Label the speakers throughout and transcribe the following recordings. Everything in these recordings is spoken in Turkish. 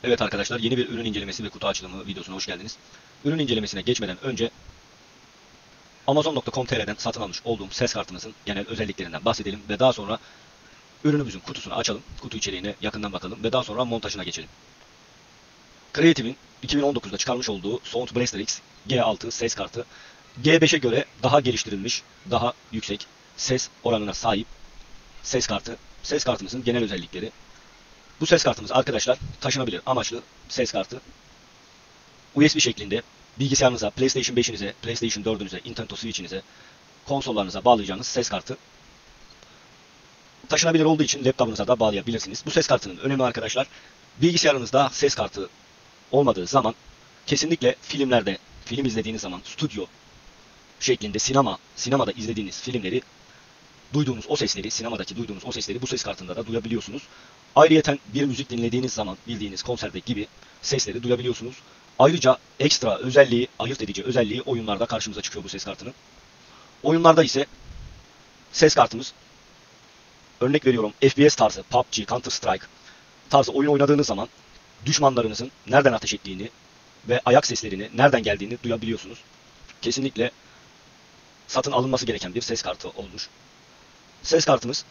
Speaker 1: Evet arkadaşlar, yeni bir ürün incelemesi ve kutu açılımı videosuna hoş geldiniz. Ürün incelemesine geçmeden önce Amazon.com.tr'den satın almış olduğum ses kartımızın genel özelliklerinden bahsedelim ve daha sonra ürünümüzün kutusunu açalım, kutu içeriğine yakından bakalım ve daha sonra montajına geçelim. Creative'in 2019'da çıkarmış olduğu Sound Blaster X G6 ses kartı G5'e göre daha geliştirilmiş, daha yüksek ses oranına sahip ses kartı. Ses kartımızın genel özellikleri. Bu ses kartımız arkadaşlar taşınabilir amaçlı ses kartı. USB şeklinde bilgisayarınıza, PlayStation 5'inize, PlayStation 4'ünüze, Nintendo Switch'inize, konsollarınıza bağlayacağınız ses kartı. Taşınabilir olduğu için laptopunuza da bağlayabilirsiniz. Bu ses kartının önemi arkadaşlar, bilgisayarınızda ses kartı olmadığı zaman kesinlikle filmlerde, film izlediğiniz zaman stüdyo şeklinde sinemada izlediğiniz filmleri duyduğunuz o sesleri, sinemadaki duyduğunuz o sesleri bu ses kartında da duyabiliyorsunuz. Ayrıyeten bir müzik dinlediğiniz zaman bildiğiniz konserde gibi sesleri duyabiliyorsunuz. Ayrıca ekstra özelliği, ayırt edici özelliği oyunlarda karşımıza çıkıyor bu ses kartının. Oyunlarda ise ses kartımız, örnek veriyorum, FPS tarzı, PUBG, Counter Strike tarzı oyun oynadığınız zaman düşmanlarınızın nereden ateş ettiğini ve ayak seslerini nereden geldiğini duyabiliyorsunuz. Kesinlikle satın alınması gereken bir ses kartı olmuş. Ses kartımız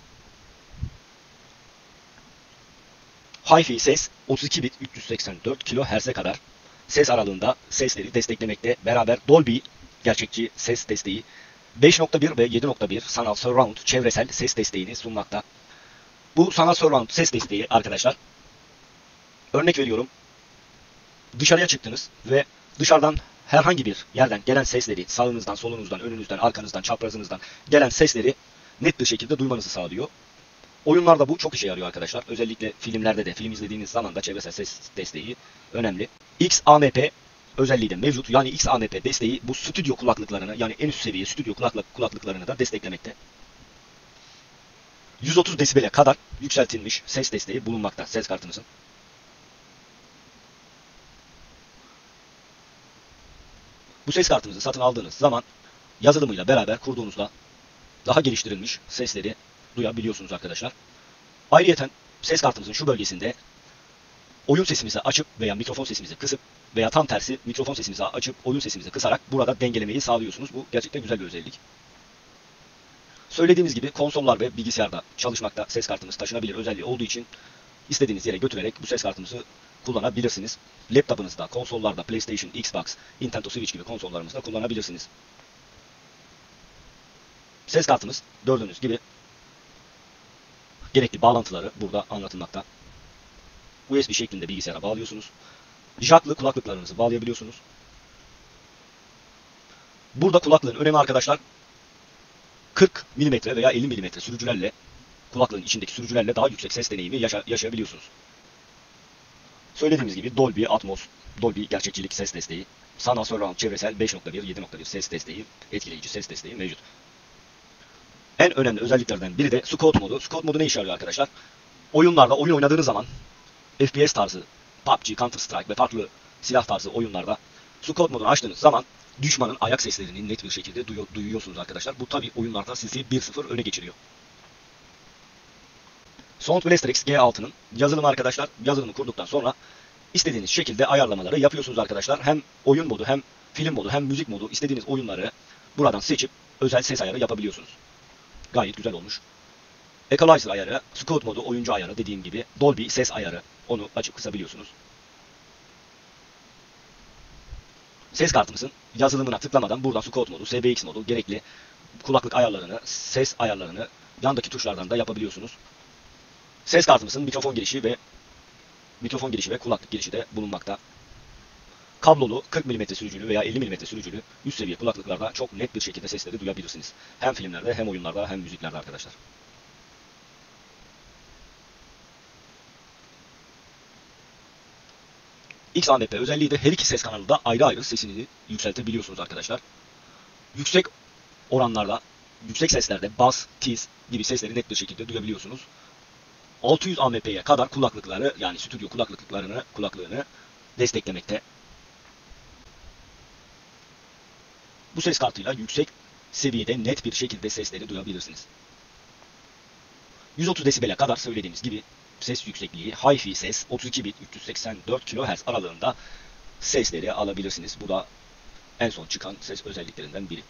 Speaker 1: Hi-Fi ses 32 bit 384 kHz'e kadar ses aralığında sesleri desteklemekte. Beraber Dolby gerçekçi ses desteği, 5.1 ve 7.1 sanal surround çevresel ses desteğini sunmakta. Bu sanal surround ses desteği arkadaşlar, örnek veriyorum, dışarıya çıktınız ve dışarıdan herhangi bir yerden gelen sesleri, sağınızdan, solunuzdan, önünüzden, arkanızdan, çaprazınızdan gelen sesleri net bir şekilde duymanızı sağlıyor. Oyunlarda bu çok işe yarıyor arkadaşlar. Özellikle filmlerde de, film izlediğiniz zaman da çevresel ses desteği önemli. XAMP özelliği de mevcut. Yani XAMP desteği bu stüdyo kulaklıklarını, yani en üst seviye stüdyo kulaklıklarını da desteklemekte. 130 desibele kadar yükseltilmiş ses desteği bulunmakta ses kartımızın. Bu ses kartımızı satın aldığınız zaman yazılımıyla beraber kurduğunuzda daha geliştirilmiş sesleri duyabiliyorsunuz arkadaşlar. Ayrıyeten ses kartımızın şu bölgesinde oyun sesimizi açıp veya mikrofon sesimizi kısıp veya tam tersi mikrofon sesimizi açıp oyun sesimizi kısarak burada dengelemeyi sağlıyorsunuz. Bu gerçekten güzel bir özellik. Söylediğimiz gibi konsollar ve bilgisayarda çalışmakta ses kartımız taşınabilir özelliği olduğu için istediğiniz yere götürerek bu ses kartımızı kullanabilirsiniz. Laptopunuzda, konsollarda, PlayStation, Xbox, Nintendo Switch gibi konsollarımızda kullanabilirsiniz. Ses kartımız gördüğünüz gibi gerekli bağlantıları burada anlatılmakta. USB şeklinde bilgisayara bağlıyorsunuz. Jacklı kulaklıklarınızı bağlayabiliyorsunuz. Burada kulaklığın önemi arkadaşlar, 40 mm veya 50 mm sürücülerle, kulaklığın içindeki sürücülerle daha yüksek ses deneyimi yaşayabiliyorsunuz. Söylediğimiz gibi Dolby Atmos, Dolby gerçekçilik ses desteği, sanal surround çevresel 5.1, 7.1 ses desteği, etkileyici ses desteği mevcut. En önemli özelliklerden biri de Scout modu. Scout modu ne işe yarıyor arkadaşlar? Oyunlarda oyun oynadığınız zaman FPS tarzı, PUBG, Counter Strike ve farklı silah tarzı oyunlarda Scout modunu açtığınız zaman düşmanın ayak seslerini net bir şekilde duyuyorsunuz arkadaşlar. Bu tabi oyunlarda sizi 1-0 öne geçiriyor. Sound Blaster X G6'nın yazılımı arkadaşlar, yazılımı kurduktan sonra istediğiniz şekilde ayarlamaları yapıyorsunuz arkadaşlar. Hem oyun modu, hem film modu, hem müzik modu, istediğiniz oyunları buradan seçip özel ses ayarı yapabiliyorsunuz. Gayet güzel olmuş. Equalizer ayarı, Scout modu, oyuncu ayarı, dediğim gibi Dolby ses ayarı, onu açıp kısabiliyorsunuz. Ses kartımızın yazılımına tıklamadan buradan Scout modu, SBX modu, gerekli kulaklık ayarlarını, ses ayarlarını yandaki tuşlardan da yapabiliyorsunuz. Ses kartımızın mikrofon girişi ve kulaklık girişi de bulunmakta. Kablolu 40 mm sürücülü veya 50 mm sürücülü üst seviye kulaklıklarda çok net bir şekilde sesleri duyabilirsiniz. Hem filmlerde, hem oyunlarda, hem müziklerde arkadaşlar. XAMP özelliği de her iki ses kanalında ayrı ayrı sesini yükseltebiliyorsunuz arkadaşlar. Yüksek oranlarda, yüksek seslerde bas, tiz gibi sesleri net bir şekilde duyabiliyorsunuz. 600 AMP'ye kadar kulaklıkları, yani stüdyo kulaklığını desteklemekte. Bu ses kartıyla yüksek seviyede net bir şekilde sesleri duyabilirsiniz. 130 desibele kadar söylediğimiz gibi ses yüksekliği, Hi-Fi ses, 32 bit 384 kHz aralığında sesleri alabilirsiniz. Bu da en son çıkan ses özelliklerinden biri.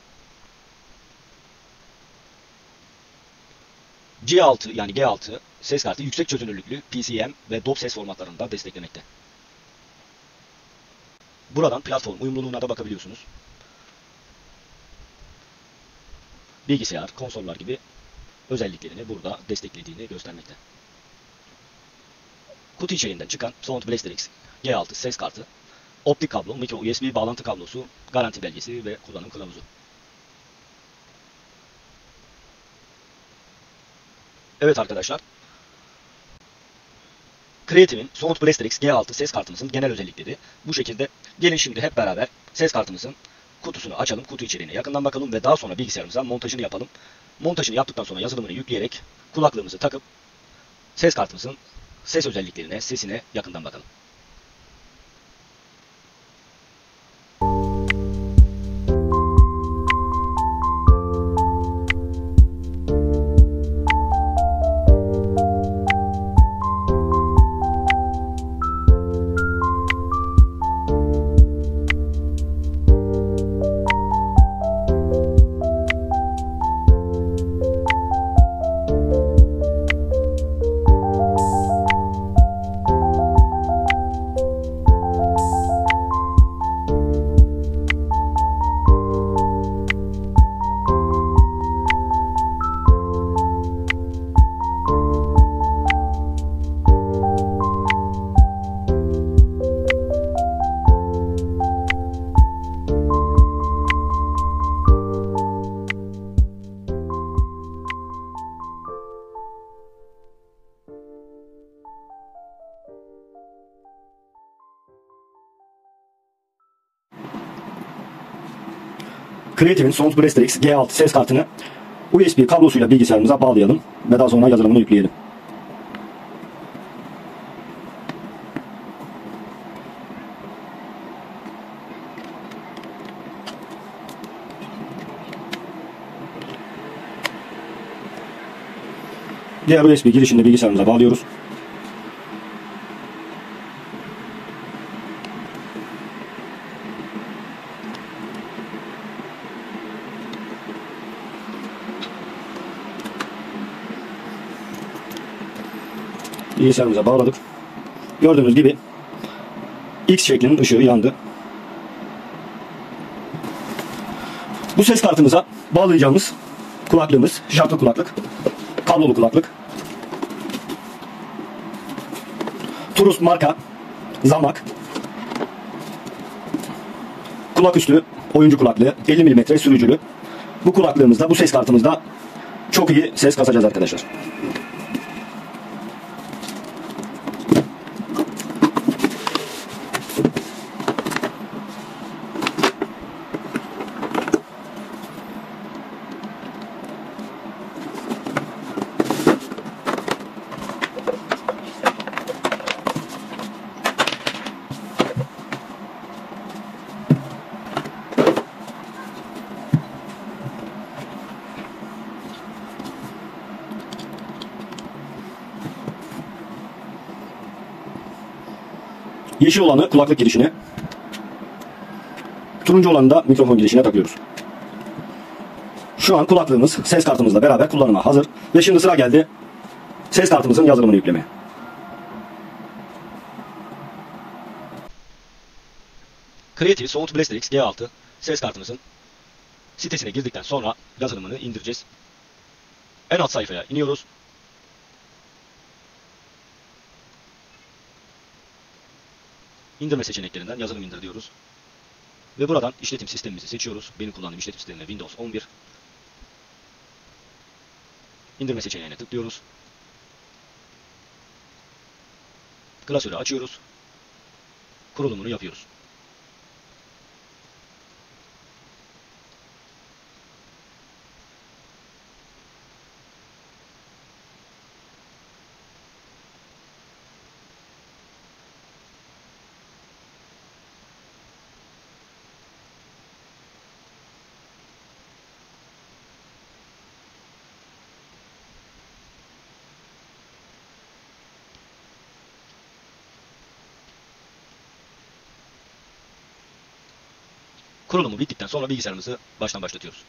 Speaker 1: G6 yani G6 ses kartı yüksek çözünürlüklü PCM ve DOP ses formatlarında desteklemekte. Buradan platform uyumluluğuna da bakabiliyorsunuz. Bilgisayar, konsollar gibi özelliklerini burada desteklediğini göstermekte. Kutu içeriğinden çıkan Sound Blaster X G6 ses kartı, optik kablo, micro USB bağlantı kablosu, garanti belgesi ve kullanım kılavuzu. Evet arkadaşlar, Creative'in Sound Blaster X G6 ses kartımızın genel özellikleri bu şekilde. Gelin şimdi hep beraber ses kartımızın kutusunu açalım, kutu içeriğine yakından bakalım ve daha sonra bilgisayarımıza montajını yapalım. Montajını yaptıktan sonra yazılımını yükleyerek kulaklığımızı takıp ses kartımızın ses özelliklerine, sesine yakından bakalım. Creative'in Sound Blaster X G6 ses kartını USB kablosuyla bilgisayarımıza bağlayalım ve daha sonra yazılımını yükleyelim. Diğer USB girişini de bilgisayarımıza bağlıyoruz. Bilgisayarımıza bağladık. Gördüğünüz gibi X şeklinin ışığı yandı. Bu ses kartımıza bağlayacağımız kulaklığımız jacklı kulaklık, kablolu kulaklık. Turus marka Zamak kulak üstü oyuncu kulaklığı, 50 mm sürücülü. Bu kulaklığımızda, bu ses kartımızda çok iyi ses kasacağız arkadaşlar. Yeşil olanı kulaklık girişine, turuncu olanı da mikrofon girişine takıyoruz. Şu an kulaklığımız ses kartımızla beraber kullanıma hazır ve şimdi sıra geldi ses kartımızın yazılımını yüklemeye. Creative Sound Blaster X G6 ses kartımızın sitesine girdikten sonra yazılımını indireceğiz. En alt sayfaya iniyoruz. İndirme seçeneklerinden yazılım indir diyoruz. Ve buradan işletim sistemimizi seçiyoruz. Benim kullandığım işletim sistemi Windows 11. İndirme seçeneğine tıklıyoruz. Klasörü açıyoruz. Kurulumunu yapıyoruz. Kurulumu bittikten sonra bilgisayarımızı baştan başlatıyoruz.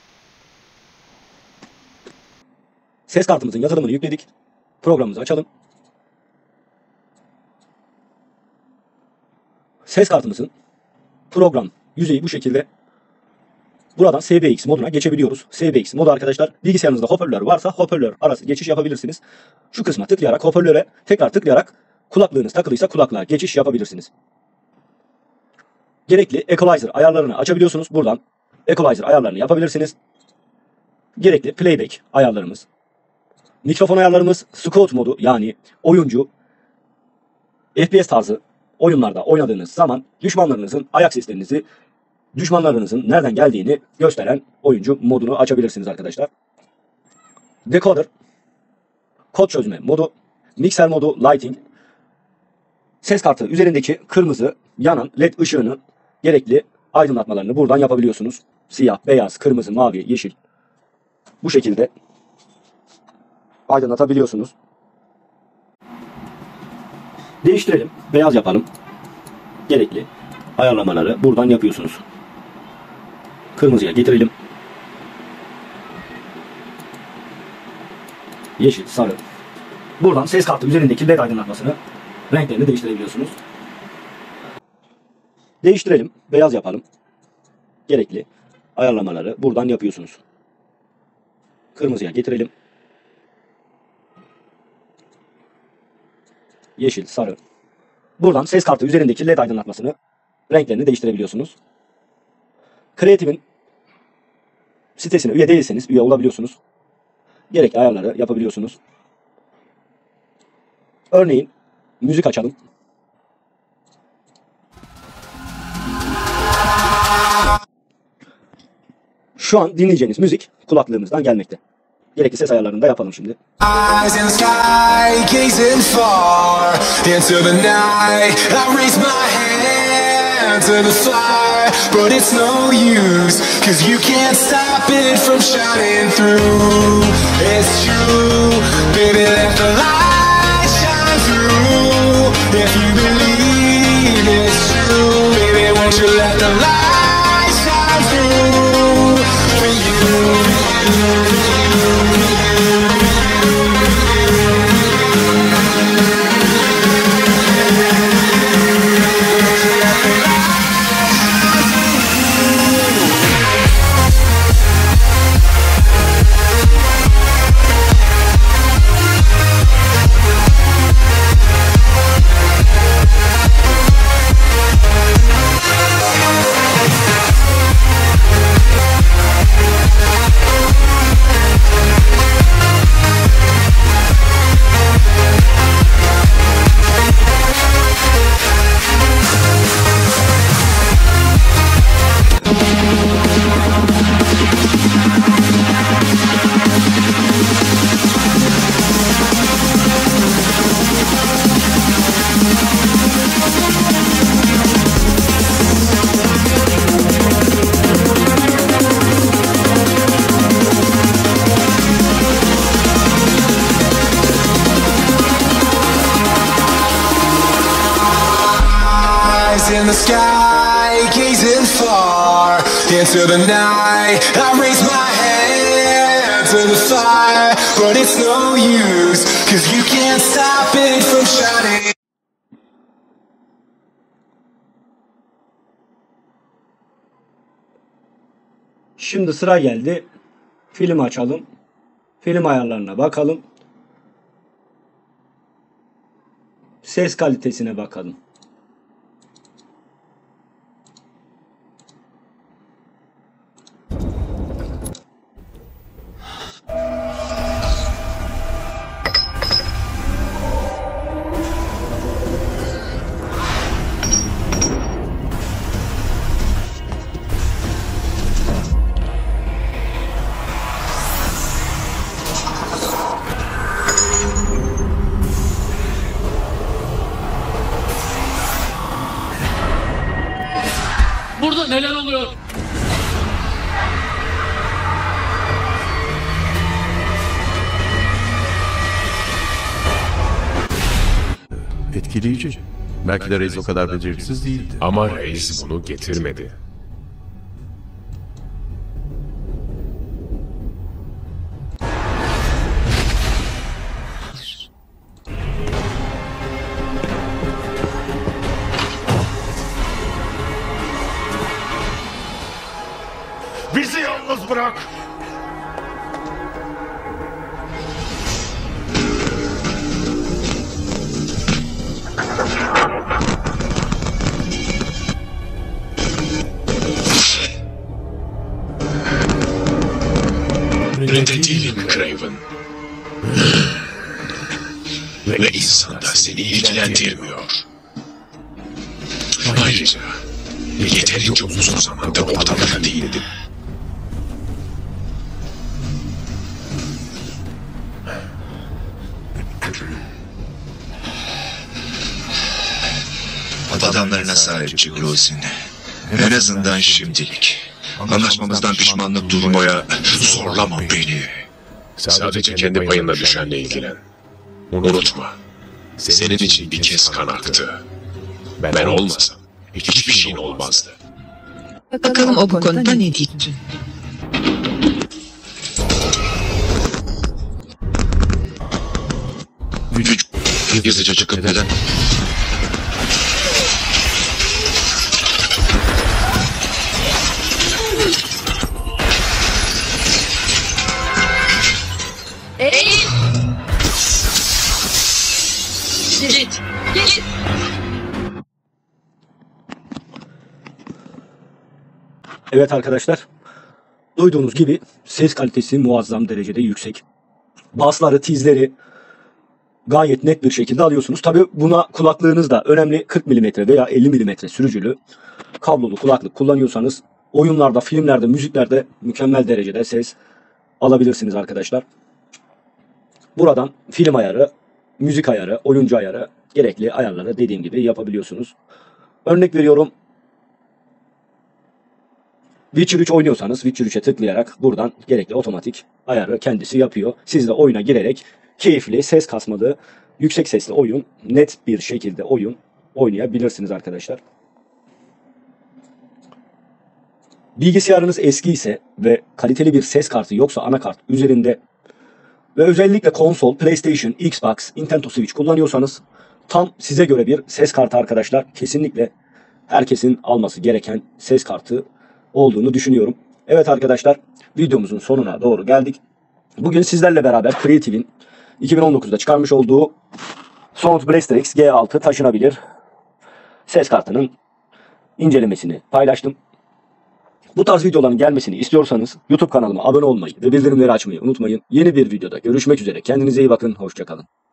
Speaker 1: Ses kartımızın yazılımını yükledik. Programımızı açalım. Ses kartımızın program yüzeyi bu şekilde. Buradan SBX moduna geçebiliyoruz. SBX modu arkadaşlar, bilgisayarınızda hoparlör varsa hoparlör arası geçiş yapabilirsiniz. Şu kısma tıklayarak hoparlöre tekrar tıklayarak kulaklığınız takılıysa kulaklığa geçiş yapabilirsiniz. Gerekli equalizer ayarlarını açabiliyorsunuz. Buradan equalizer ayarlarını yapabilirsiniz. Gerekli playback ayarlarımız, mikrofon ayarlarımız, scout modu yani oyuncu FPS tarzı oyunlarda oynadığınız zaman düşmanlarınızın ayak seslerinizi, düşmanlarınızın nereden geldiğini gösteren oyuncu modunu açabilirsiniz arkadaşlar. Decoder, kod çözme modu, mikser modu, lighting, ses kartı üzerindeki kırmızı yanan led ışığını gerekli aydınlatmalarını buradan yapabiliyorsunuz. Siyah, beyaz, kırmızı, mavi, yeşil bu şekilde aydınlatabiliyorsunuz. Değiştirelim, beyaz yapalım. Gerekli ayarlamaları buradan yapıyorsunuz. Kırmızıya getirelim. Yeşil, sarı. Buradan ses kartı üzerindeki led aydınlatmasını, renklerini değiştirebiliyorsunuz. Değiştirelim, beyaz yapalım. Gerekli ayarlamaları buradan yapıyorsunuz. Kırmızıya getirelim. Yeşil, sarı. Buradan ses kartı üzerindeki led aydınlatmasını, renklerini değiştirebiliyorsunuz. Creative'in sitesine üye değilseniz üye olabiliyorsunuz. Gerekli ayarları yapabiliyorsunuz. Örneğin müzik açalım. Şu an dinleyeceğiniz müzik kulaklığımızdan gelmekte. Gerekli ses ayarlarını da yapalım şimdi. Eyes in the sky, gazing far into the night. I raise my hand to the fire, but it's no use, 'cause you can't stop it from shining through. It's true, baby, let the light shine through. If you believe it's true, baby, won't you let the light shine through for you. In the sky, gazing far into the night. I raise my hand to the fire, but it's no use, 'cause you can't stop it from shining. Şimdi sıra geldi. Film açalım. Film ayarlarına bakalım. Ses kalitesine bakalım.
Speaker 2: Burada neler oluyor?
Speaker 3: Etkileyici. Belki de Reis o kadar beceriksiz değildi.
Speaker 4: Ama reis bunu getirmedi.
Speaker 3: bırak.
Speaker 4: Reddedilim Craven. Ve insan da seni ilgilendirmiyor. Ayrıca yeterince uzun zamandır ortalarda değildim.
Speaker 5: Adamlarına sahip çık Rosin. En azından şimdilik. Anlaşmamızdan pişmanlık duymaya zorlama beni.
Speaker 4: Sadece kendi payınla düşenle ilgilen. Unutma, senin için bir kez kan aktı. Ben olmasam hiçbir şeyin olmazdı.
Speaker 6: Bakalım o bu konuda ne diyecek?
Speaker 5: Gizlice çıkıp neden?
Speaker 6: Eğil! Git! Git!
Speaker 1: Evet arkadaşlar, duyduğunuz gibi ses kalitesi muazzam derecede yüksek. Bassları, tizleri gayet net bir şekilde alıyorsunuz. Tabi buna kulaklığınız da önemli 40 mm veya 50 mm sürücülü kablolu kulaklık kullanıyorsanız oyunlarda, filmlerde, müziklerde mükemmel derecede ses alabilirsiniz arkadaşlar. Buradan film ayarı, müzik ayarı, oyuncu ayarı, gerekli ayarları dediğim gibi yapabiliyorsunuz. Örnek veriyorum, Witcher 3 oynuyorsanız Witcher 3'e tıklayarak buradan gerekli otomatik ayarı kendisi yapıyor. Siz de oyuna girerek keyifli, ses kasmalı, yüksek sesli oyun, net bir şekilde oyun oynayabilirsiniz arkadaşlar. Bilgisayarınız eski ise ve kaliteli bir ses kartı yoksa anakart üzerinde ve özellikle konsol, PlayStation, Xbox, Nintendo Switch kullanıyorsanız tam size göre bir ses kartı arkadaşlar. Kesinlikle herkesin alması gereken ses kartı olduğunu düşünüyorum. Evet arkadaşlar, videomuzun sonuna doğru geldik. Bugün sizlerle beraber Creative'in 2019'da çıkarmış olduğu Sound Blaster X G6 taşınabilir ses kartının incelemesini paylaştım. Bu tarz videoların gelmesini istiyorsanız YouTube kanalıma abone olmayı ve bildirimleri açmayı unutmayın. Yeni bir videoda görüşmek üzere. Kendinize iyi bakın. Hoşça kalın.